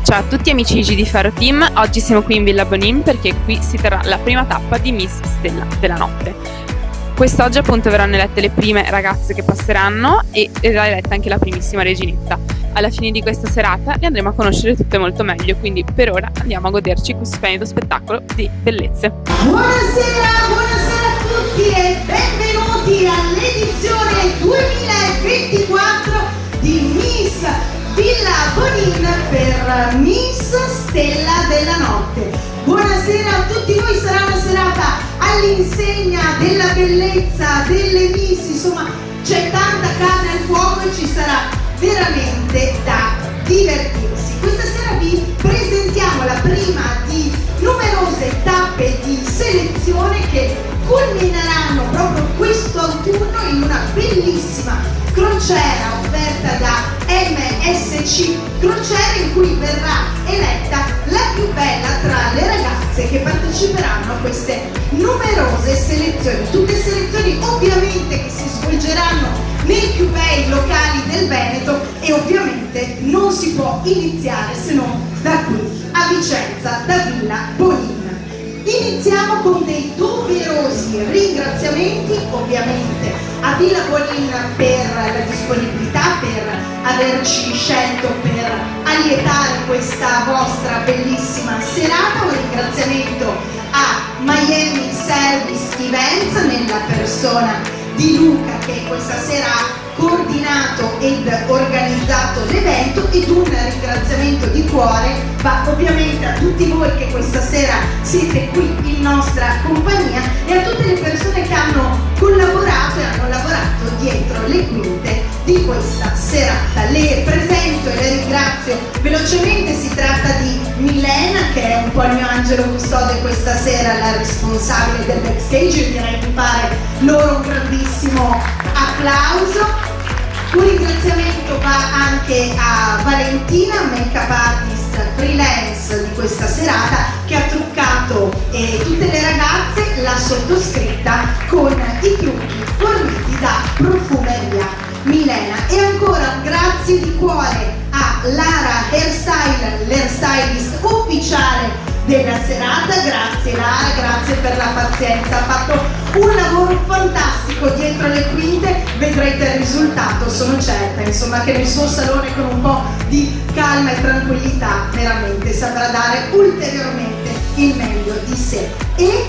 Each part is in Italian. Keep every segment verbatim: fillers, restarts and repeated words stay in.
Ciao a tutti amici di G di Faro Team, oggi siamo qui in Villa Bonin perché qui si terrà la prima tappa di Miss Stella della Notte. Quest'oggi appunto verranno elette le prime ragazze che passeranno e verrà eletta anche la primissima reginetta. Alla fine di questa serata le andremo a conoscere tutte molto meglio, quindi per ora andiamo a goderci questo splendido spettacolo di bellezze. Buonasera, buonasera a tutti e benvenuti all'edizione duemilaventiquattro di Miss Villa Bonin per Miss Stella della Notte. Buonasera a tutti voi, sarà una serata all'insegna della bellezza, delle Miss, insomma c'è tanta carne al fuoco e ci sarà veramente da divertirsi. Questa sera vi presentiamo la prima di numerose tappe di selezione che culmineranno proprio questo autunno in una bellissima crociera offerta da M S C Crociere, in cui verrà eletta la più bella tra le ragazze che parteciperanno a queste numerose selezioni. Tutte selezioni ovviamente che si svolgeranno nei più bei locali del Veneto e ovviamente non si può iniziare se non da qui a Vicenza, da Villa Bonin. Iniziamo con dei doverosi ringraziamenti ovviamente a Villa Bonin per la disponibilità, per averci scelto per allietare questa vostra bellissima serata. Un ringraziamento a Miami Service Events nella persona di Luca, che questa sera ha coordinato ed organizzato l'evento, ed un ringraziamento di cuore va ovviamente a tutti voi che questa sera siete qui in nostra compagnia e a tutte le persone che hanno collaborato e hanno lavorato dietro le quinte di questa serata. Le presento e le ringrazio velocemente. Si tratta di Milena, che è un po' il mio angelo custode questa sera, la responsabile del backstage, e direi di fare loro un grandissimo applauso. Un ringraziamento va anche a Valentina, make-up artist freelance di questa serata, che ha truccato eh, tutte le ragazze, la sottoscritta, con i trucchi forniti da Profumeria Milena. E ancora un grazie di cuore a Lara Hairstyle, l'hairstylist ufficiale della serata. Grazie Lara, grazie per la pazienza, ha fatto un lavoro fantastico dietro le quinte, vedrete il risultato, sono certa, insomma, che nel suo salone con un po' di calma e tranquillità veramente saprà dare ulteriormente il meglio di sé. E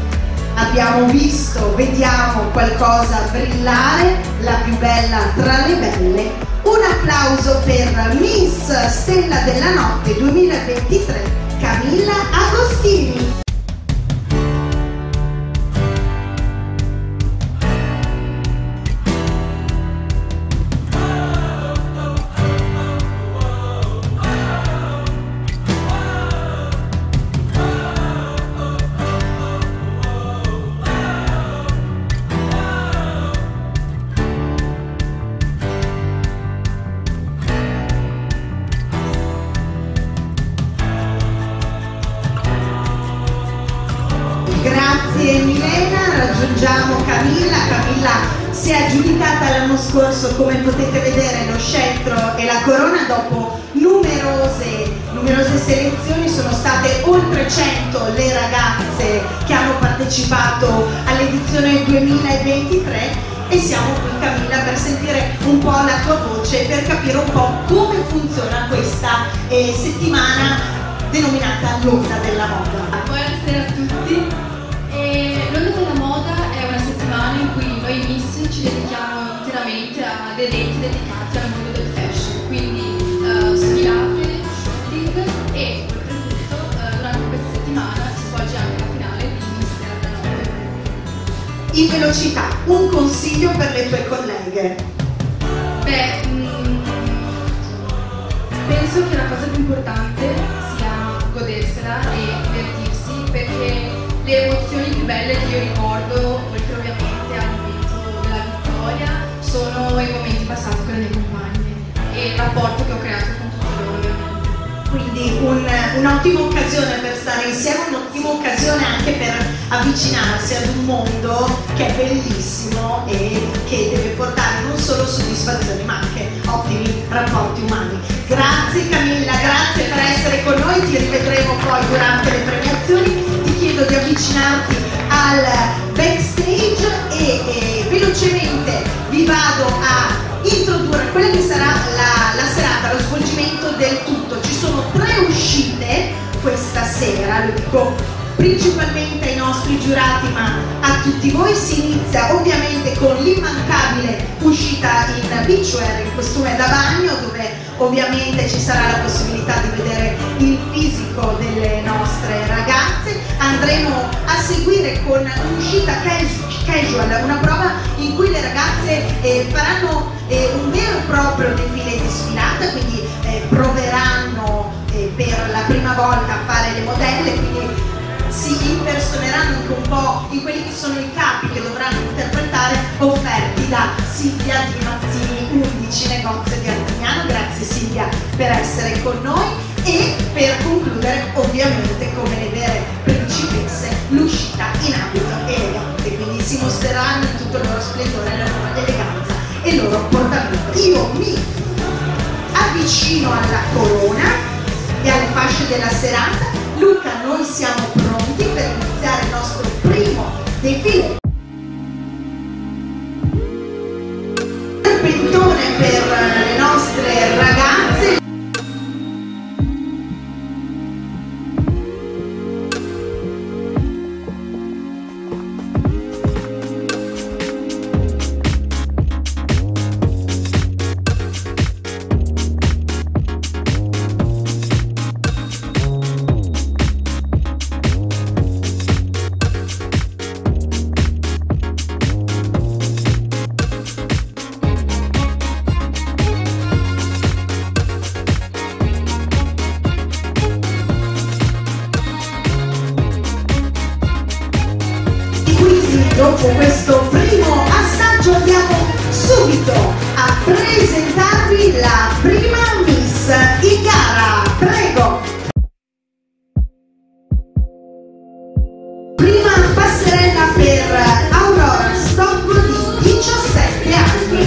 abbiamo visto, vediamo qualcosa brillare, la più bella tra le belle. Un applauso per Miss Stella della Notte duemilaventitré, Camilla Agostini. Grazie Milena, raggiungiamo Camilla. Camilla si è aggiudicata l'anno scorso, come potete vedere, lo scettro e la corona dopo numerose, numerose selezioni. Sono state oltre cento le ragazze che hanno partecipato all'edizione duemilaventitré e siamo qui, Camilla, per sentire un po' la tua voce, per capire un po' come funziona questa eh, settimana denominata l'Onda della Moda. Buonasera a tutti. L'Onda della Moda è una settimana in cui noi Miss ci dedichiamo interamente ad eventi dedicati al mondo del fashion, quindi uh, sfilate, shooting, e oltretutto uh, durante questa settimana si svolge anche la finale di Miss Stella della Notte. In velocità, un consiglio per le tue colleghe? Beh, mh, penso che la cosa più importante sia godersela e divertirsi, perché le emozioni più belle che io ricordo, oltre ovviamente al momento della vittoria, sono i momenti passati con le mie compagne e il rapporto che ho creato con tutti loro, ovviamente. Quindi un, un'ottima occasione per stare insieme, un'ottima occasione anche per avvicinarsi ad un mondo che è bellissimo e che deve portare non solo soddisfazioni ma anche ottimi rapporti umani. Grazie Camilla, grazie per essere noi, ti rivedremo poi durante le premiazioni. Ti chiedo di avvicinarti al backstage e, e velocemente vi vado a introdurre quella che sarà la, la serata, lo svolgimento del tutto. Ci sono tre uscite questa sera, lo dico principalmente ai nostri giurati ma a tutti voi. Si inizia ovviamente con l'immancabile uscita in beachwear, in costume da bagno, dove ovviamente ci sarà la possibilità di vedere il fisico delle nostre ragazze. Andremo a seguire con un'uscita casual, una prova in cui le ragazze eh, faranno eh, un vero e proprio defilé di sfilata, quindi eh, proveranno eh, per la prima volta a fare le modelle, quindi si impersoneranno anche un po' di quelli che sono i capi che dovranno interpretare, offerti da Silvia Di Mazzini, undici negozio di Arzignano. Grazie Silvia per essere con noi. E per concludere, ovviamente, come le vere principesse, l'uscita in abito elegante, quindi si mostreranno in tutto il loro splendore, la loro eleganza e il loro portamento. Io mi avvicino alla corona e alle fasce della serata. Luca, noi siamo pronti per iniziare il nostro primo defilé. Serpentone per le nostre ragazze. Dopo questo primo assaggio andiamo subito a presentarvi la prima Miss in gara. Prego! Prima passerella per Aurora Stocco di diciassette anni.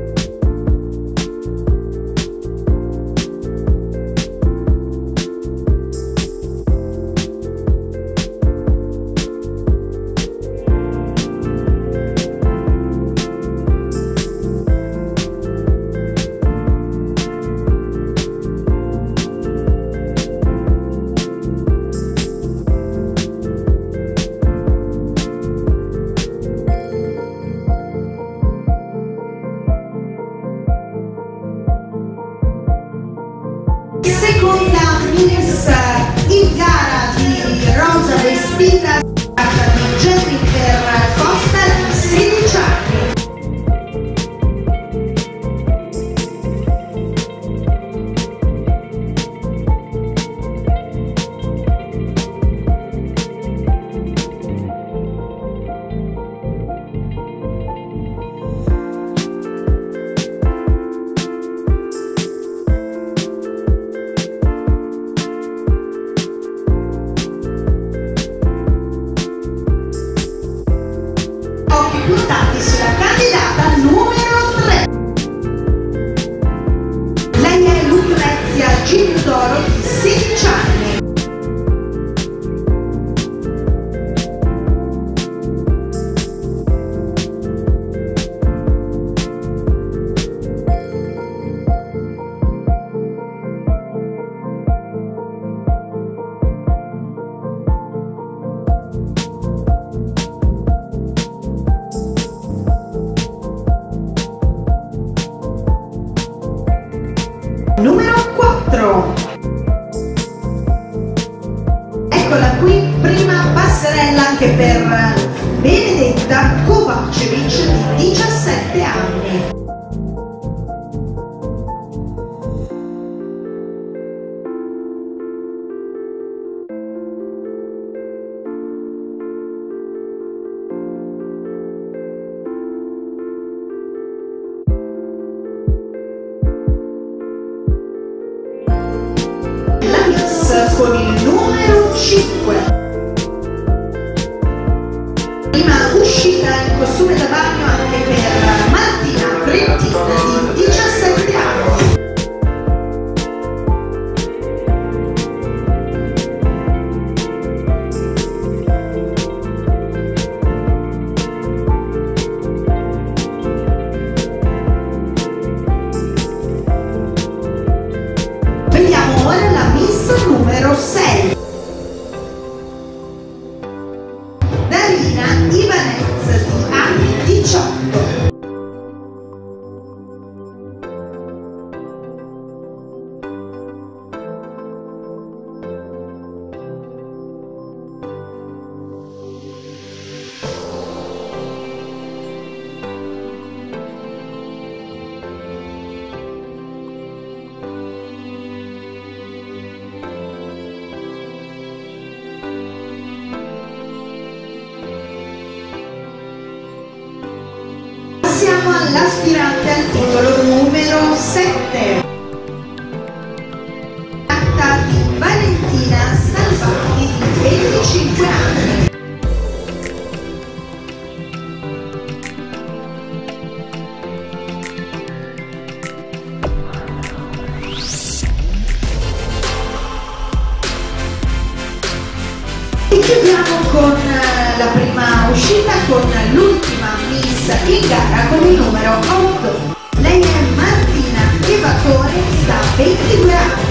Seconda Miss in gara di rosa vestita di Jennifer Costa di sedici anni. Puntati sulla candidata numero tre. Lei è Lucrezia Gindoro di sedici anni. Numero quattro. Eccola qui, prima passerella anche per Benedetta Kovacevic di diciassette anni. Con il numero cinque. Prima uscita in costume da bagno anche per Martina Brettin di diciassette anni. l'aspirante al titolo numero sette. Tratta di Valentina Salvati di venticinque anni. E chiudiamo con la prima uscita, con l'ultima Miss in gara con il numero otto. Lei è Martina Evatore da ventidue anni.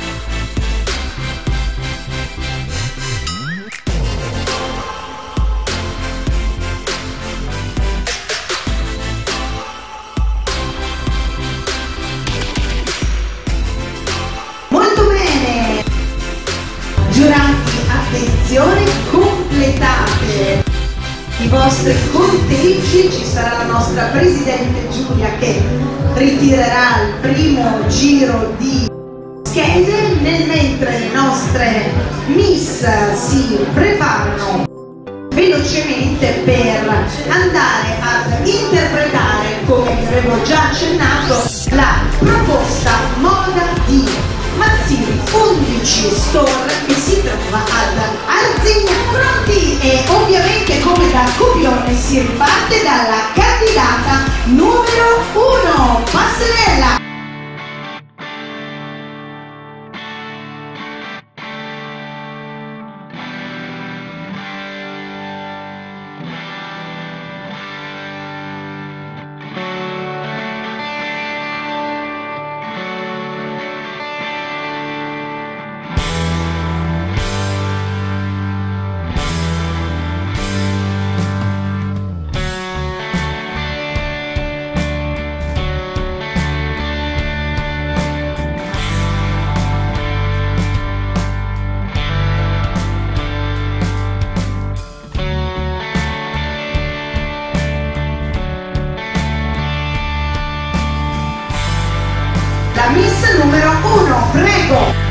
Molto bene! Giurati, attenzione, completate i vostri conteggi, ci sarà la nostra presidente Giulia che ritirerà il primo giro di schede, nel mentre le nostre miss si preparano velocemente per andare ad interpretare, come vi avevo già accennato, la proposta moda di Mazzini undici Store che si trova ad Arzigna. Pronti? E ovviamente come da copione si riparte dalla candidata numero uno, Passerella. La miss numero uno, prego!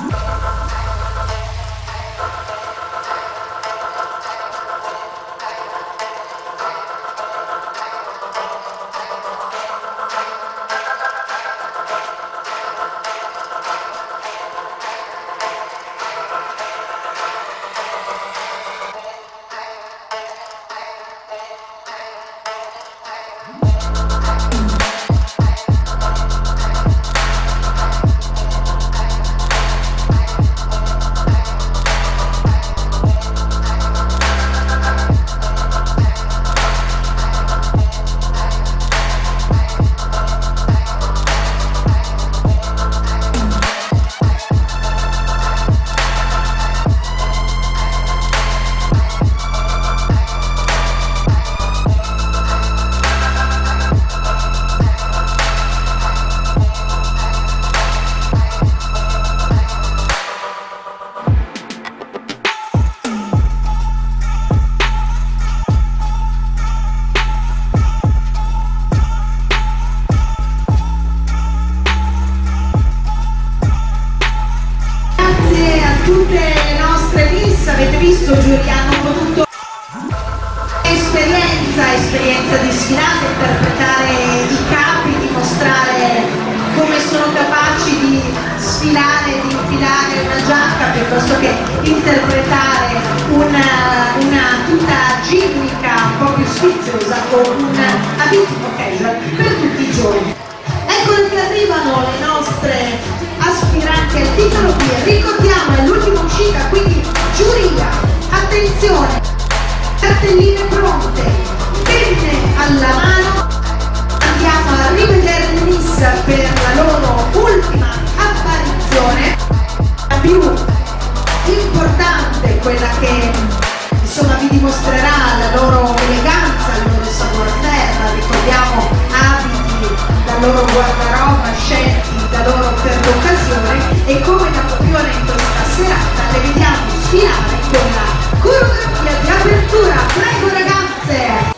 Tutte le nostre miss, avete visto, giuri hanno potuto esperienza, esperienza di sfilare, interpretare i capi, dimostrare come sono capaci di sfilare, di infilare una giacca piuttosto che interpretare una, una tuta ginnica un po' più sfiziosa o un abito casual per tutti i giorni. Eccole che arrivano le nostre aspiranti al titolo B. Ricordiamo, è l'ultima uscita, quindi giuria, attenzione, cartelline pronte, penne alla mano. Andiamo a rivedere le miss per la loro ultima apparizione, la più importante, quella che insomma vi dimostrerà la loro eleganza, il loro savoir-faire. Ricordiamo abiti da loro guardaroba scelti da loro per l'occasione, e come da copione in questa serata le vediamo sfilare con la coreografia di apertura. Prego ragazze!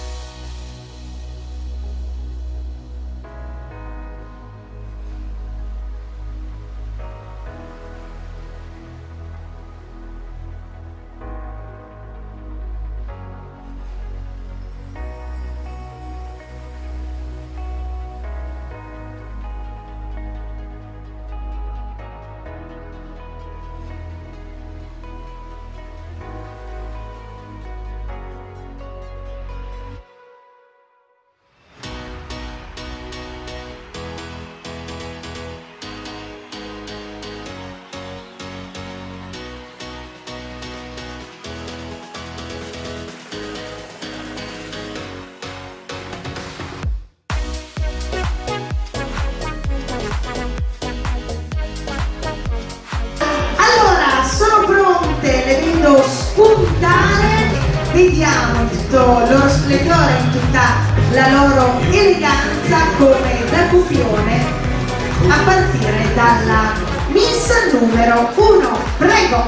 Spuntare, vediamo tutto il loro splendore in tutta la loro eleganza come da copione, a partire dalla miss numero uno. Prego!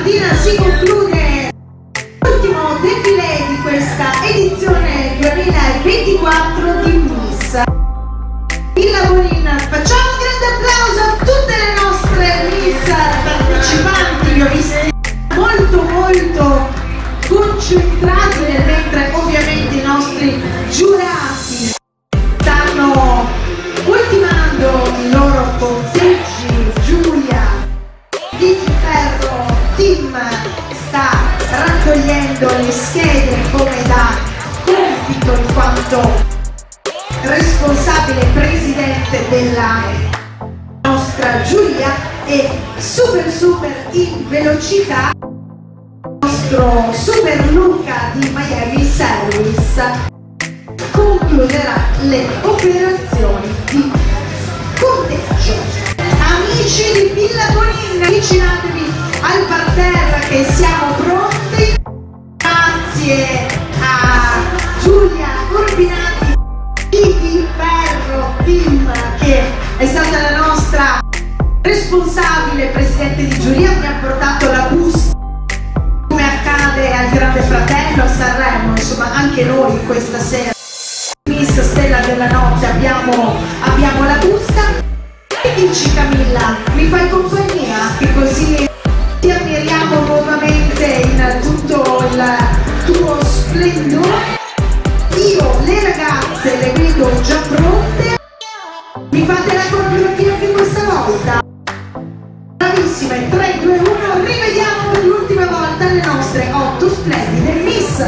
stamattina si conclude l'ultimo defilé di questa edizione duemilaventiquattro di Miss Villa Bonin. Facciamo un grande applauso a tutte le nostre Miss partecipanti, vi ho visti molto molto concentrati, nel mentre ovviamente i nostri giurati stanno ultimando i loro conteggi. Giulia di Ferro Team sta raccogliendo le schede come da compito in quanto responsabile presidente della nostra giuria, e super super in velocità il nostro Super Luca di Miami Service concluderà le operazioni di conteggio. Amici di Villa Bonin, avvicinatevi al parterre che siamo pronti. Grazie a Giulia Urbinati di Ferro Team, che è stata la nostra responsabile presidente di giuria, mi ha portato la busta come accade al Grande Fratello a Sanremo. Insomma, anche noi questa sera Miss Stella della Notte abbiamo, abbiamo la busta. Che dici Camilla? Mi fai compagnia? Che così ti ammiriamo nuovamente in tutto il tuo splendore. Io le ragazze le vedo già pronte. Mi fate la coreografia anche questa volta? Bravissime, tre, due, uno, rivediamo per l'ultima volta le nostre otto splendide Miss.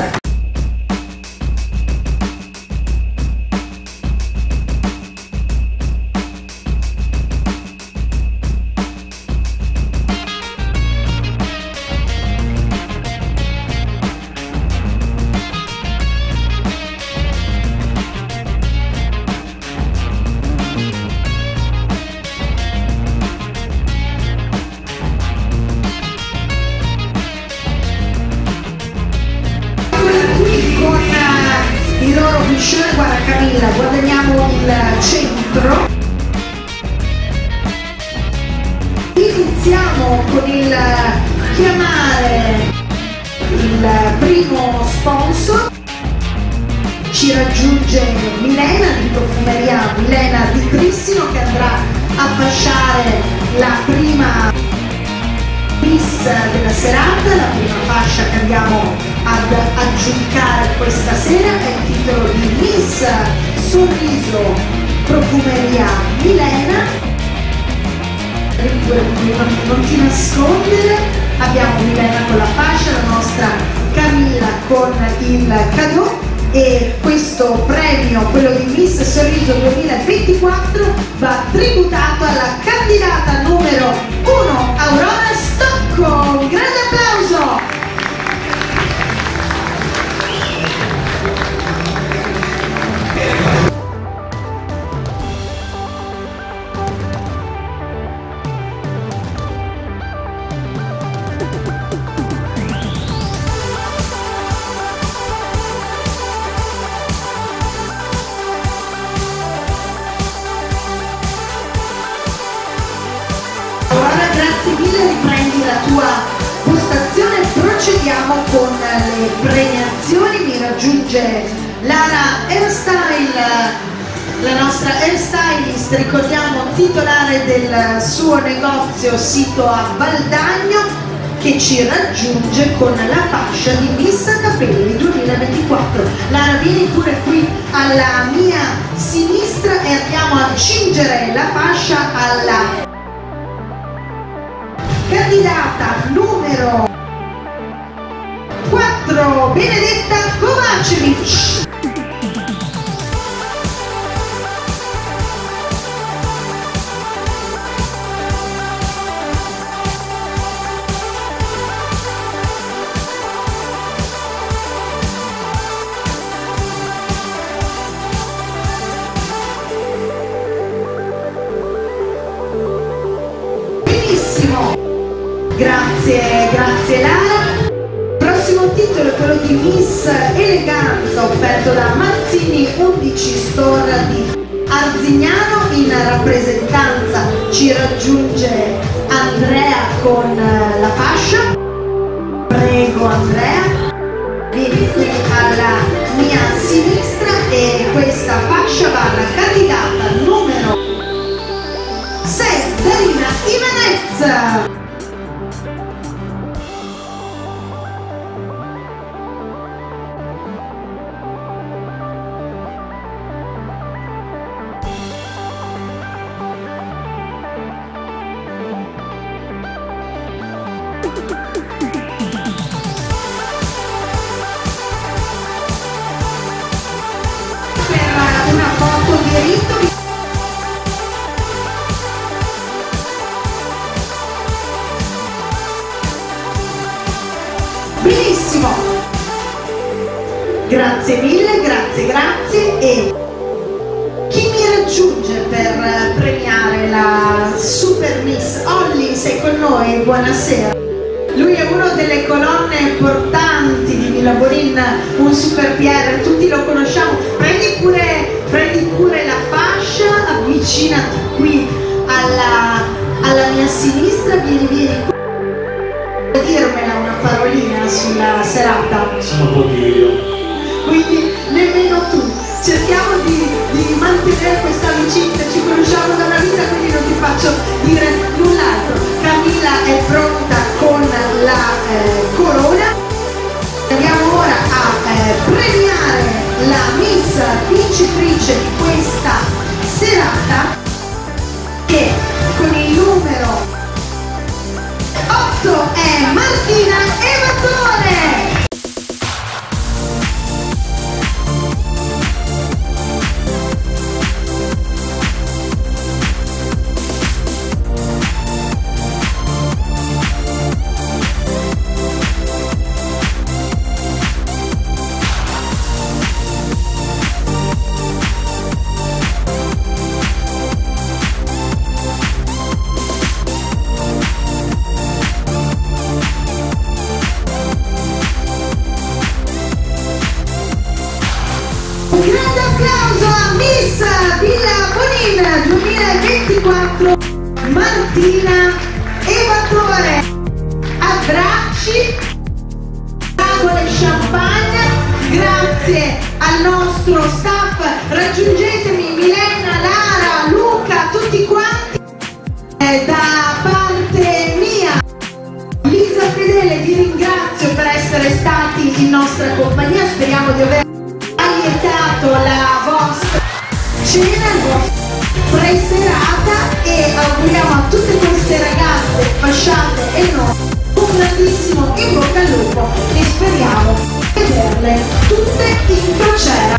Guarda Camilla, guadagniamo il centro. Iniziamo con il chiamare il primo sponsor. Ci raggiunge Milena di Profumeria Milena di Crissino, che andrà a fasciare la prima Miss della serata. La prima fascia che andiamo ad aggiudicare questa sera è il titolo di Miss Sorriso Profumeria Milena. Non ti nascondere, abbiamo Milena con la fascia, la nostra Camilla con il cadeau, e questo premio, quello di Miss Sorriso duemilaventiquattro, va tributato alla candidata numero uno Aurora Stocco. Un grande applauso! Riprendi la tua postazione, procediamo con le premiazioni. Mi raggiunge Lara Hairstyle, la nostra hairstylist, ricordiamo titolare del suo negozio sito a Valdagno, che ci raggiunge con la fascia di Miss Capelli duemilaventiquattro. Lara, vieni pure qui alla mia sinistra e andiamo a cingere la fascia alla candidata numero quattro Benedetta Kovacevic. Grazie, grazie Lara. Prossimo titolo è quello di Miss Eleganza, offerto da Mazzini undici Store di Arzignano. In rappresentanza ci raggiunge Andrea con la fascia. Prego Andrea, vieni qui alla mia sinistra e questa fascia va alla candidata numero sei, Darina Ivanez. Benissimo, grazie mille, grazie, grazie. E chi mi raggiunge per premiare la Super Miss? Olli, sei con noi? Buonasera. Lui è uno delle colonne portanti di Villa Bonin, un super P R, tutti lo conosciamo. Prendi pure, prendi pure la fascia, avvicinati qui alla, alla mia sinistra, vieni, vieni qui. Dirmela una parolina sulla serata? Sono pochi io. Quindi nemmeno tu. Cerchiamo di, di mantenere questa amicizia, ci conosciamo da una vita, quindi non ti faccio dire null'altro. Camilla è pronta con la eh, corona. Andiamo ora a eh, premiare la Miss vincitrice di questa serata, che con il numero otto è Martina Evatore. Un grande applauso a Miss Villa Bonin duemilaventiquattro, Martina Evatore. Abbracci, tavole champagne, grazie al nostro staff. Raggiungetemi Milena, Lara, Luca, tutti quanti. Eh, da parte mia, Lisa Fedele, vi ringrazio per essere stati in nostra compagnia. Speriamo di aver aiutato la vostra cena, il vostro pre-serata, e auguriamo a tutte queste ragazze fasciate e non un grandissimo in bocca al lupo e speriamo di vederle tutte in crociera